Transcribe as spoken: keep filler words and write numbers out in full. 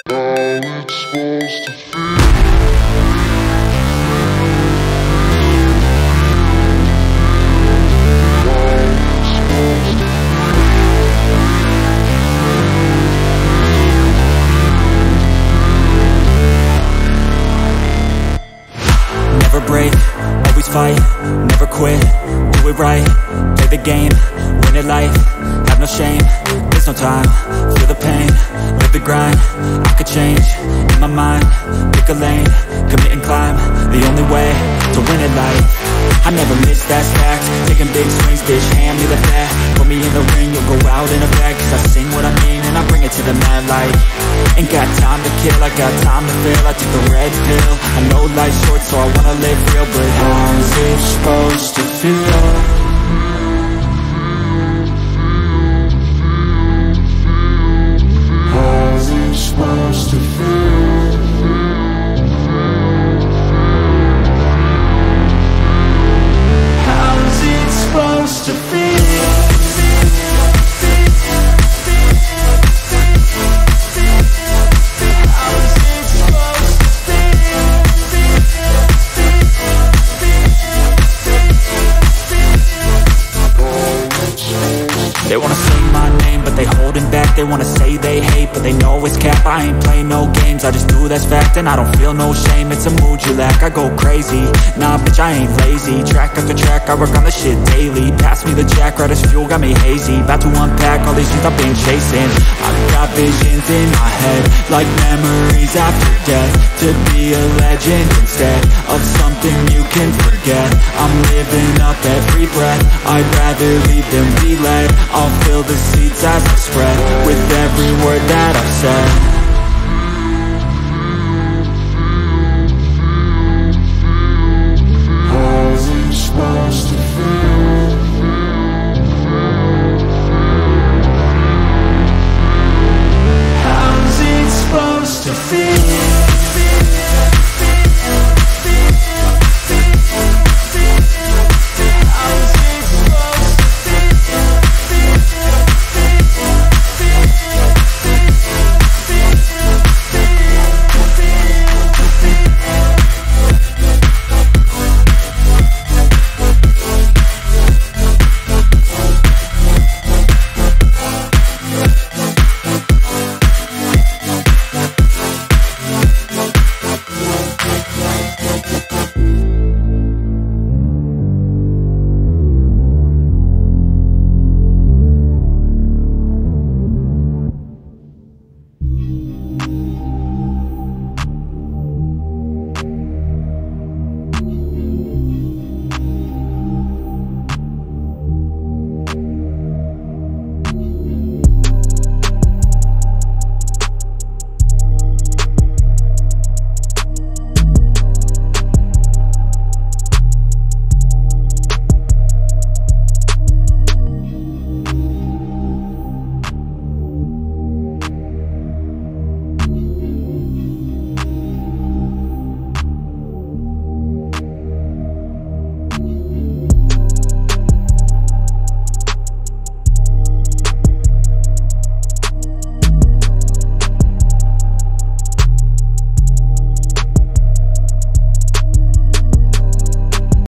How it's supposed to feel. Never break, always fight, never quit, do it right, play the game, win it life, have no shame, there's no time, feel the pain, live the grind, I could change, in my mind, pick a lane, commit and climb, the only way to win it life. I never miss, that's fact, taking big swings, bitch, hand me the bat, put me in the ring, you'll go out in a bag, cause I sing what I mean and I bring it to the mad light. Ain't got time to kill, I got time to feel, I took the red pill, I know life's short so I wanna live real, but how's it supposed to feel? Supposed to feel. How's it supposed to feel? They wanna say my name, but they holding back. They wanna say they hate, but they know it's cap. I ain't play no games, I just do that's fact. And I don't feel no shame, it's a mood you lack. I go crazy, nah bitch I ain't lazy. Track after track, I work on this shit daily. Pass me the jack, right as fuel, got me hazy. About to unpack all these things I've been chasing. I've got visions in my head, like memories after death. To be a legend instead of something you can forget. I'm living up every breath, I'd rather lead than be led. I'll fill the seats as I spread with every word that I've said.